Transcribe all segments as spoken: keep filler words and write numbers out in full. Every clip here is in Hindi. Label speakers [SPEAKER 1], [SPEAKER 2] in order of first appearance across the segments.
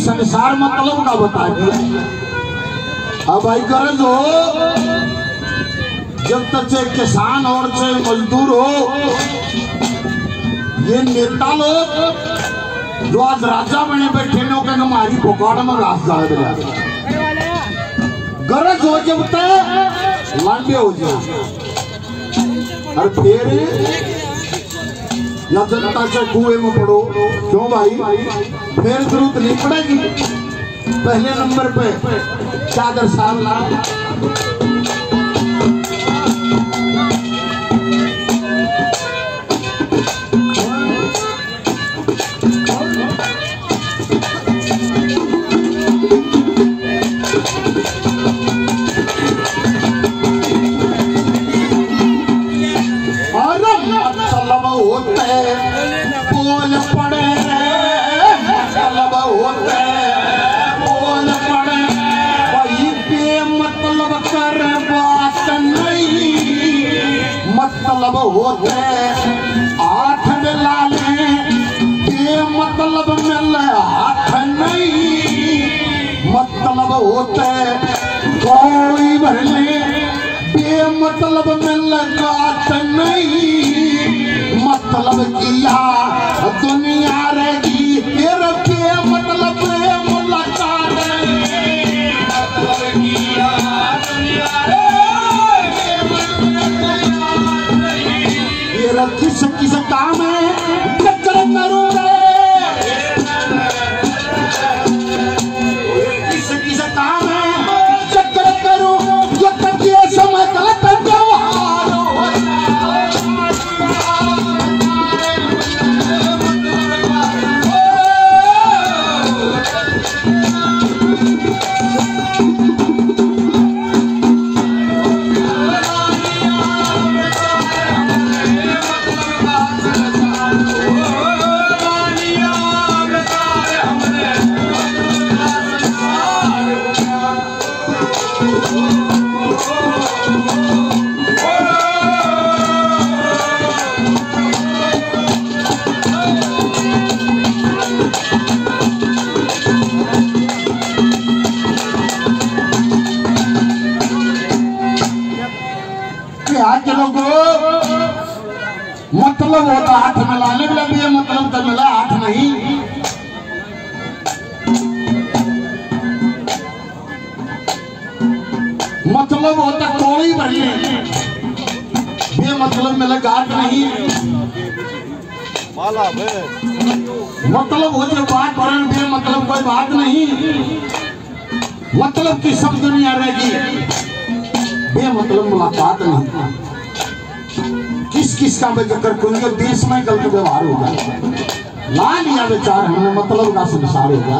[SPEAKER 1] संसार मतलब का बता दिया। अब भाई गरज हो जब तक से किसान और से मजदूर हो, ये नेता लोग जो आज राजा बने बैठे नो के हमारी पोकाड़ में घास डाल दिया। गरज हो जब तक लांडे हो जाए और फिर या जनता से कुएं में पड़ो। क्यों भाई? फिर जरूरत नहीं पड़ेगी। पहले नंबर पे चादर सामना बोल पड़े मतलब होते बोल पड़े वही पे मतलब कर बात नहीं मतलब होते आठ लाले पे मतलब मिल हाथ नहीं मतलब होते कोई भरले बे मतलब मिल गात नहीं मतलब किया दुनिया रहेगी फिर के मतलब मुलाकात मतलब किया दुनिया ये किस किस काम है चक्कर करूं किस किस काम है चक्कर करूं जो तक ये समय गलत मतलब होता हाथ मिलाने लगे मतलब तो मिला हाथ नहीं। मतलब होता कोई भरने ये मतलब मिला गाठ नहीं। मतलब हो जो बात भरण भी मतलब कोई बात नहीं। मतलब की सब दुनिया रहेगी बे मतलब मुलाकात नहीं। किस किस का जिक्र करूंगा देश में गलत व्यवहार होगा ला लिया विचार हमने मतलब का संसार होगा।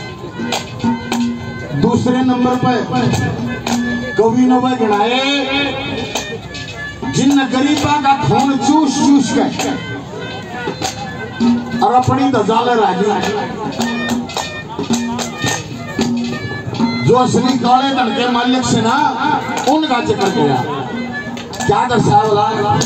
[SPEAKER 1] दूसरे नंबर पर कवि ने वह गिनाए जिन गरीबा का खून चूस चूस के और अपनी दजाल राजी जो असली काले धन के मालिक से ना उनका जिक्र किया। क्या दर्शावला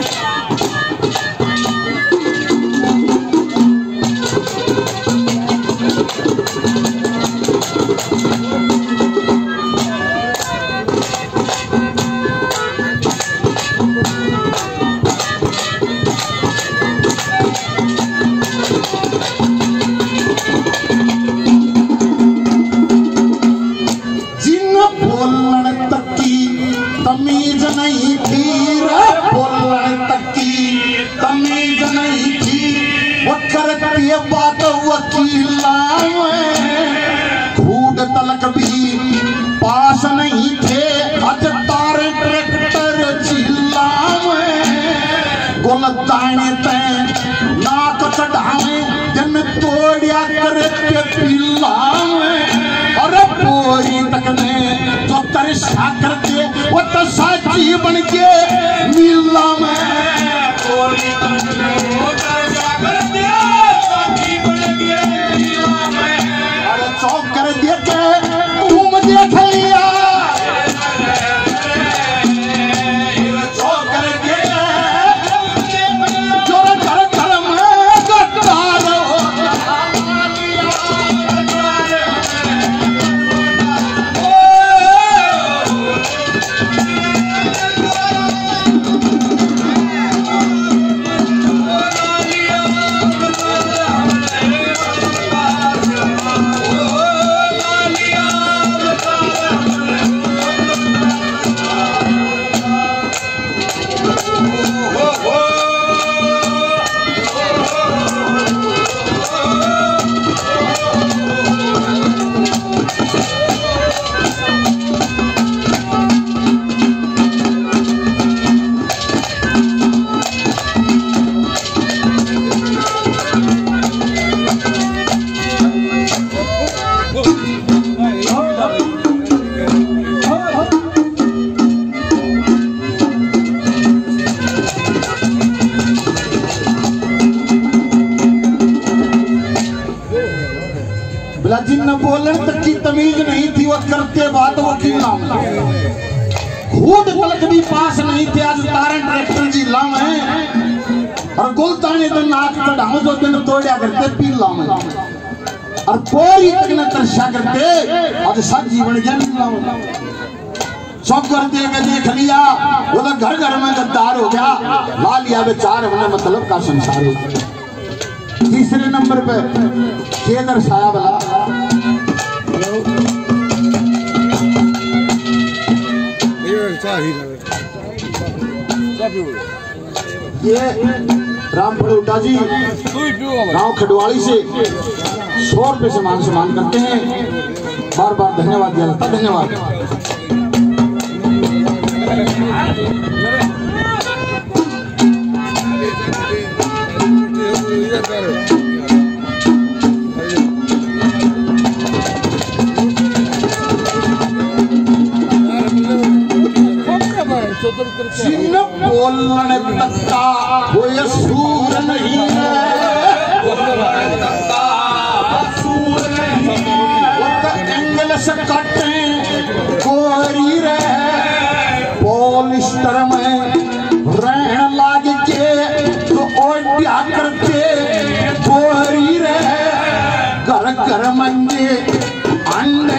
[SPEAKER 1] तमीज नहीं थी बोलने तक की तमीज नहीं थी वो करती बात वकील खूद तलक भी पास नहीं थे हज तारे ट्रैक्टर चिल्ला गुलदाने ते नाक चढ़ावे जन तोड़िया करके पिल्ला अरे पूरी तक ने जो तरसा करके वो तो साची बन के मिला में पूरी तक ने वो तरसा करके साची बन के मिला में अरे चौक कर देखे तुम देख लिया चौक कर देखे जो घर घर में गद्दार बोला जिन बोलने तक की तमीज नहीं थी वो करते बात वो की नाम खुद तलक भी पास नहीं थे आज तारण ट्रैक्टर जी लाम है और गुलताने तो नाक चढ़ाओ जो दिन तोड़िया करते पी लाम है और पूरी तक न तरशा करते आज सब जीवन ज्ञान लाम सब करते मैं देख लिया वो तो घर घर में गद्दार हो गया ला लिया बेचार हमने मतलब का संसार हो तीसरे नंबर पे ये दर्शाया वाला ये राम फड़ोटा जी गांव खडवाली से सौ रुपए से मान सम्मान करते हैं बार बार धन्यवाद दिया जाता धन्यवाद। जिन बोलने तक का वो ये सूर नहीं है सूर नहीं वो तो एंगल से कटे कोरी रहे पॉलिस्टर में रहन लाग के तो ओढ़िया करते कोरी रहे घर घर मंगे अंडे